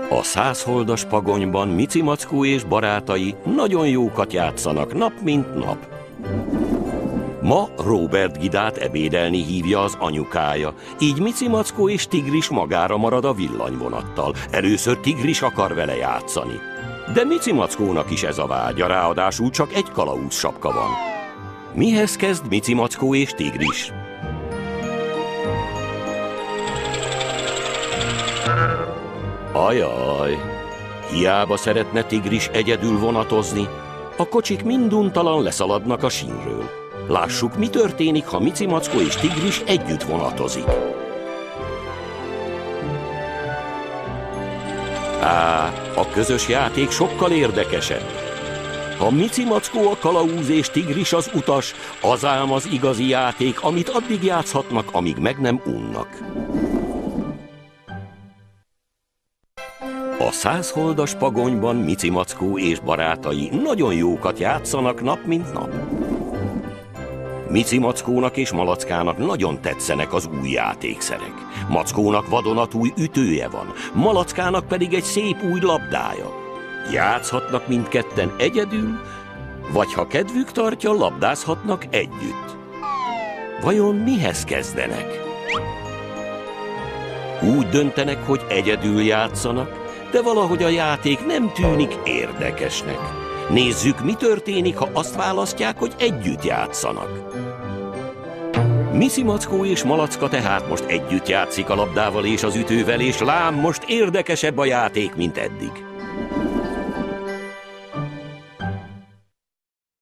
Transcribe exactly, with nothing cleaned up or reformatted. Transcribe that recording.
A százholdas pagonyban Mici Mackó és barátai nagyon jókat játszanak nap mint nap. Ma Róbert Gidát ebédelni hívja az anyukája, így Mici Mackó és Tigris magára marad a villanyvonattal. Először Tigris akar vele játszani. De Mici Mackónak is ez a vágya, ráadásul csak egy kalauz sapka van. Mihez kezd Mici Mackó és Tigris? Ajaj, hiába szeretne Tigris egyedül vonatozni, a kocsik minduntalan leszaladnak a sínről. Lássuk, mi történik, ha Mici Mackó és Tigris együtt vonatozik. Á, a közös játék sokkal érdekesebb. Ha Mici Mackó a kalauz és Tigris az utas, az ám az igazi játék, amit addig játszhatnak, amíg meg nem unnak. A százholdas pagonyban Mici Mackó és barátai nagyon jókat játszanak nap mint nap. Mici Mackónak és Malackának nagyon tetszenek az új játékszerek. Mackónak vadonatúj ütője van, Malackának pedig egy szép új labdája. Játszhatnak mindketten egyedül, vagy ha kedvük tartja, labdázhatnak együtt. Vajon mihez kezdenek? Úgy döntenek, hogy egyedül játszanak, de valahogy a játék nem tűnik érdekesnek. Nézzük, mi történik, ha azt választják, hogy együtt játszanak. Mici Mackó és Malacka tehát most együtt játszik a labdával és az ütővel, és lám, most érdekesebb a játék, mint eddig.